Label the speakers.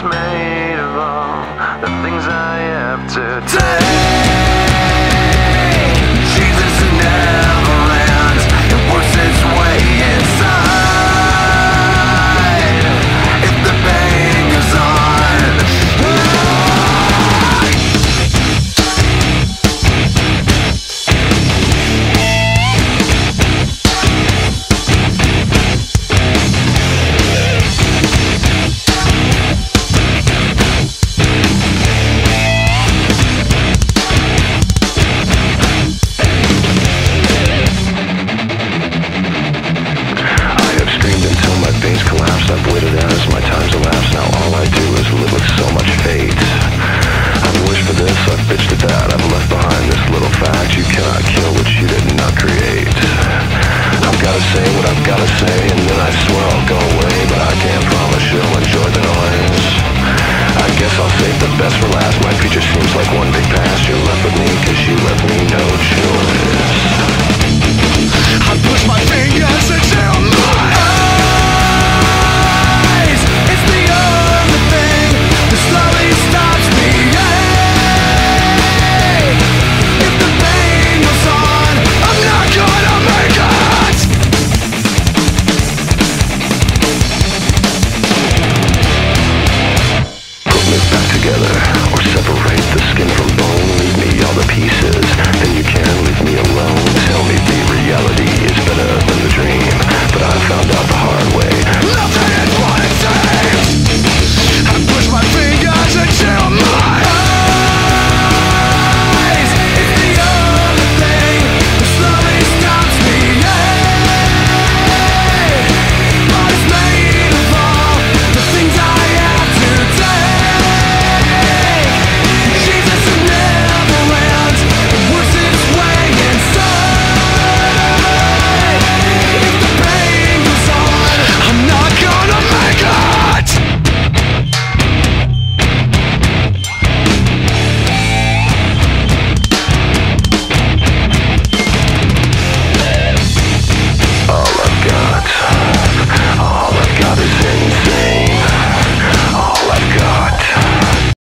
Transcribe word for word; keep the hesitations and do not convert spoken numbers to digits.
Speaker 1: made of all the things I have to take. Jesus never ends, it works its way inside. If the pain goes on, I've waited as my time's elapsed. Now all I do is live with so much fate. I've wished for this, I've bitched at that. I've left behind this little fact: you cannot kill what you did not create. I've gotta say what I've gotta say, and then I swear I'll go away, but I can't promise you'll enjoy the noise. I guess I'll save the best for last. My future seems like one big past. You're left with me cause you left me no choice. I push my fingers into my eyes. It's the only thing that slowly stops me. Yeah. If the pain goes on, I'm not gonna make it. Put me back together, or separate the skin from bone. Leave me all the pieces, then you can leave me alone. Tell me the reality is better than the dream, but I found out the hard way. Nothing